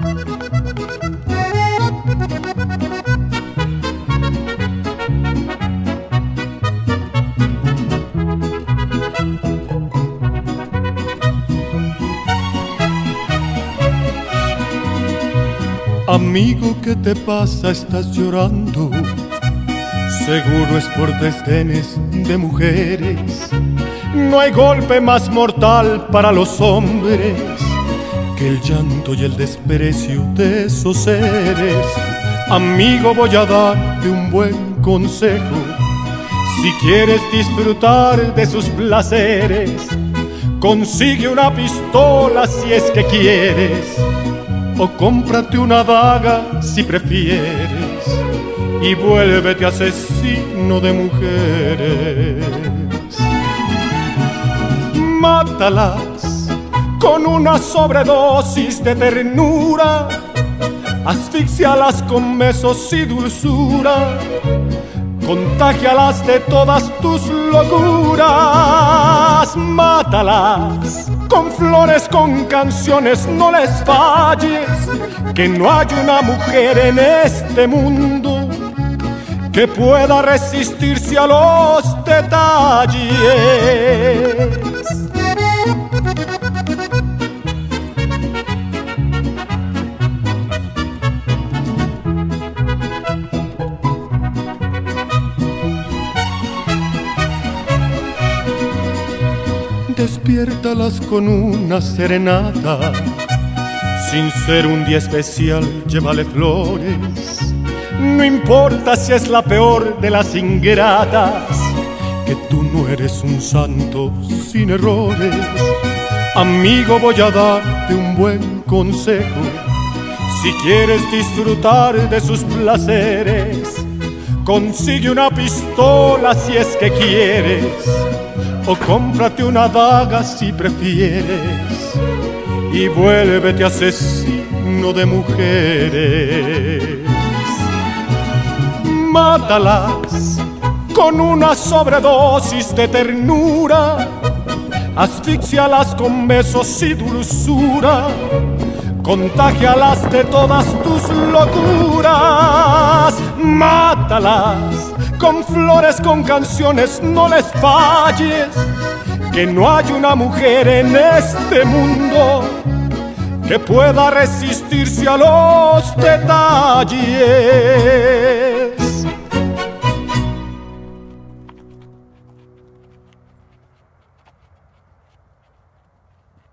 Amigo, ¿qué te pasa? Estás llorando. Seguro es por desdenes de mujeres. No hay golpe más mortal para los hombres que el llanto y el desprecio de esos seres. Amigo, voy a darte un buen consejo. Si quieres disfrutar de sus placeres, consigue una pistola si es que quieres, o cómprate una daga si prefieres, y vuélvete asesino de mujeres. Mátalas con una sobredosis de ternura, asfixialas con besos y dulzura, contágialas de todas tus locuras. Mátalas con flores, con canciones, no les falles, que no hay una mujer en este mundo que pueda resistirse a los detalles. Despiértalas con una serenata, sin ser un día especial, llévale flores. No importa si es la peor de las ingratas, que tú no eres un santo sin errores. Amigo, voy a darte un buen consejo. Si quieres disfrutar de sus placeres, consigue una pistola si es que quieres, o cómprate una daga si prefieres, y vuélvete asesino de mujeres. Mátalas con una sobredosis de ternura, asfixialas con besos y dulzura, contágialas de todas tus locuras. Mátalas con flores, con canciones, no les falles, que no hay una mujer en este mundo que pueda resistirse a los detalles.